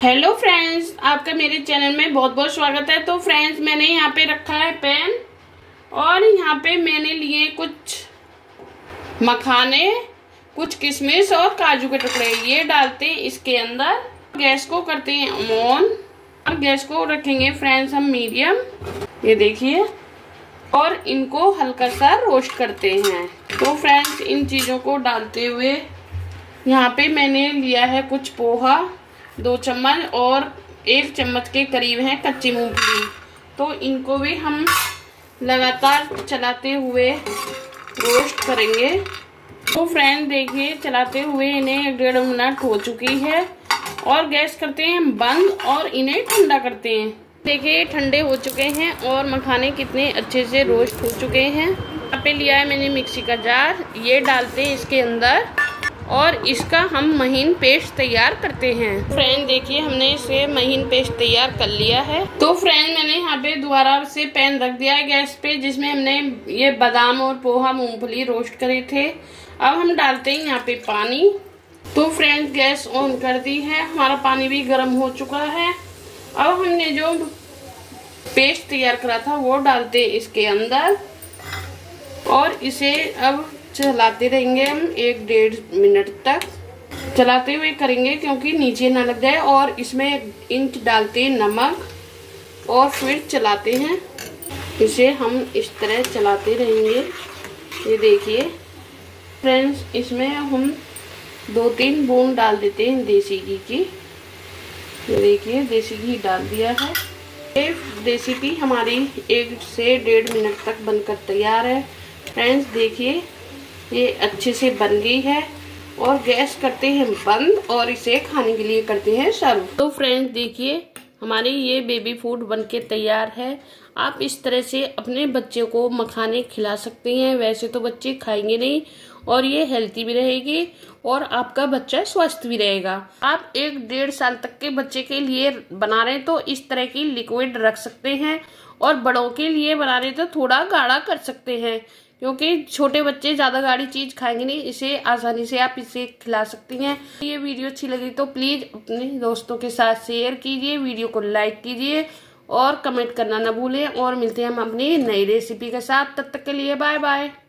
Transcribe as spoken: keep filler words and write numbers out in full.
Hello friends, आपका मेरे channel में बहुत बहुत स्वागत है। तो फ्रेंड्स, मैंने यहाँ पे रखा है पैन और यहाँ पे मैंने लिए कुछ मखाने, कुछ किशमिश और काजू के टुकड़े। ये डालते हैं इसके अंदर। गैस को करते हैं ऑन और गैस को रखेंगे फ्रेंड्स हम मीडियम। ये देखिए, और इनको हल्का सा रोस्ट करते हैं। तो फ्रेंड्स, इन चीज़ों को डालते हुए यहाँ पे मैंने लिया है कुछ पोहा, दो चम्मच, और एक चम्मच के करीब है कच्ची मूंगफली। तो इनको भी हम लगातार चलाते हुए रोस्ट करेंगे। तो फ्रेंड देखिए, चलाते हुए इन्हें एक डेढ़ मिनट हो चुकी है और गैस करते हैं बंद और इन्हें ठंडा करते हैं। देखिए, ठंडे हो चुके हैं और मखाने कितने अच्छे से रोस्ट हो चुके हैं। यहाँ पे लिया है मैंने मिक्सी का जार। ये डालते हैं इसके अंदर और इसका हम महीन पेस्ट तैयार करते हैं। फ्रेंड देखिए, हमने इसे महीन पेस्ट तैयार कर लिया है। तो फ्रेंड, मैंने यहाँ पे दोबारा से पैन रख दिया है गैस पे, जिसमें हमने ये बादाम और पोहा मूंगफली रोस्ट करे थे। अब हम डालते हैं यहाँ पे पानी। तो फ्रेंड, गैस ऑन कर दी है, हमारा पानी भी गर्म हो चुका है। अब हमने जो पेस्ट तैयार करा था वो डालते इसके अंदर और इसे अब चलाते रहेंगे हम एक डेढ़ मिनट तक। चलाते हुए करेंगे क्योंकि नीचे ना लग जाए। और इसमें एक इंच डालते हैं नमक और फिर चलाते हैं इसे। हम इस तरह चलाते रहेंगे। ये देखिए फ्रेंड्स, इसमें हम दो तीन बूंद डाल देते हैं देसी घी की। ये देखिए, देसी घी डाल दिया है। ये देसी घी हमारी एक से डेढ़ मिनट तक बनकर तैयार है। फ्रेंड्स देखिए, ये अच्छे से बन गई है और गैस करते हैं बंद और इसे खाने के लिए करते हैं सर्व। तो फ्रेंड्स देखिए, हमारी ये बेबी फूड बनके तैयार है। आप इस तरह से अपने बच्चे को मखाने खिला सकते हैं। वैसे तो बच्चे खाएंगे नहीं और ये हेल्थी भी रहेगी और आपका बच्चा स्वस्थ भी रहेगा। आप एक डेढ़ साल तक के बच्चे के लिए बना रहे हैं तो इस तरह की लिक्विड रख सकते हैं, और बड़ों के लिए बना रहे तो थोड़ा गाढ़ा कर सकते हैं, क्योंकि छोटे बच्चे ज्यादा गाढ़ी चीज खाएंगे नहीं। इसे आसानी से आप इसे खिला सकती हैं। ये वीडियो अच्छी लगी तो प्लीज अपने दोस्तों के साथ शेयर कीजिए, वीडियो को लाइक कीजिए और कमेंट करना ना भूलें। और मिलते हैं हम अपनी नई रेसिपी के साथ। तब तक के लिए बाय बाय।